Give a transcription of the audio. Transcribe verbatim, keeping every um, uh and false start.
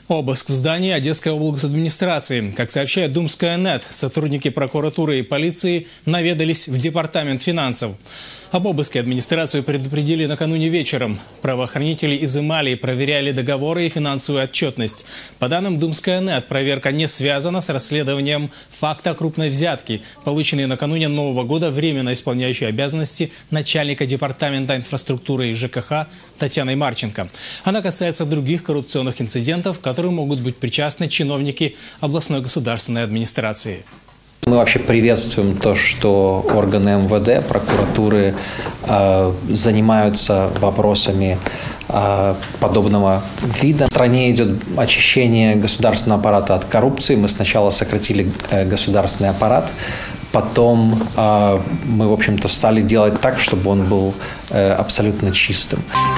Обыск в здании Одесской облгосадминистрации. Как сообщает Думская нет, сотрудники прокуратуры и полиции наведались в департамент финансов. Об обыске администрацию предупредили накануне вечером. Правоохранители изымали и проверяли договоры и финансовую отчетность. По данным Думская нет, проверка не связана с расследованием факта крупной взятки, полученной накануне Нового года временно исполняющей обязанности начальника департамента инфраструктуры и ЖКХ Татьяной Марченко. Она касается других коррупционных инцидентов, которые могут быть причастны чиновники областной государственной администрации. Мы вообще приветствуем то, что органы эм вэ дэ, прокуратуры э, занимаются вопросами э, подобного вида. В стране идет очищение государственного аппарата от коррупции. Мы сначала сократили э, государственный аппарат, потом э, мы, в общем-то, стали делать так, чтобы он был э, абсолютно чистым.